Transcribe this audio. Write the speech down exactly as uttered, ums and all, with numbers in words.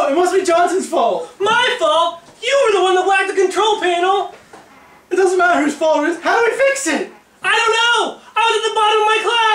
No, it must be Johnson's fault. My fault? You were the one that whacked the control panel. It doesn't matter whose fault it is. How do we fix it? I don't know. I was at the bottom of my class.